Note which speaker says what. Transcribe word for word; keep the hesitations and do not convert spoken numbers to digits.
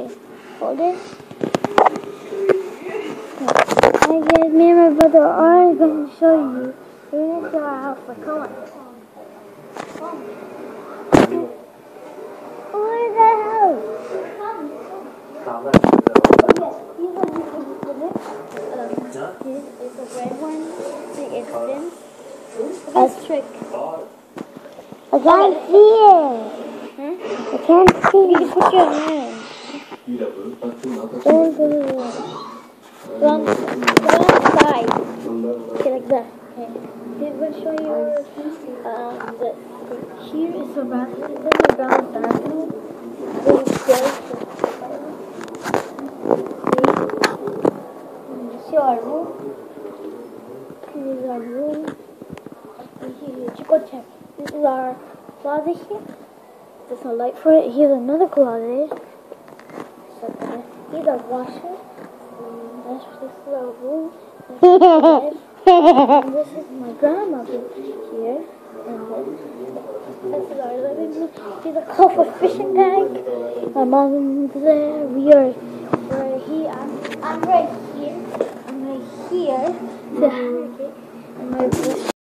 Speaker 1: Hold it. I guess me and my brother are going to show you. We're going to show our house. Like, come on. Look at that house. This is a red one. See, it's thin. That's trick. I can't see it. Huh? I can't see. You can put your hand. Don't do it. Put on, put on the side. Okay, like that. Okay. I'm going to show you um, that here is a bathroom. This is a brown bathroom. Very good. See? See our room? This is our room. Here, go check. This is our closet here. There's no light for it. Here's another closet. So, here's our washer. That's this little room. And this is my grandma here. And this is our living room. Here's a colorful fishing tank. My mom's there. We are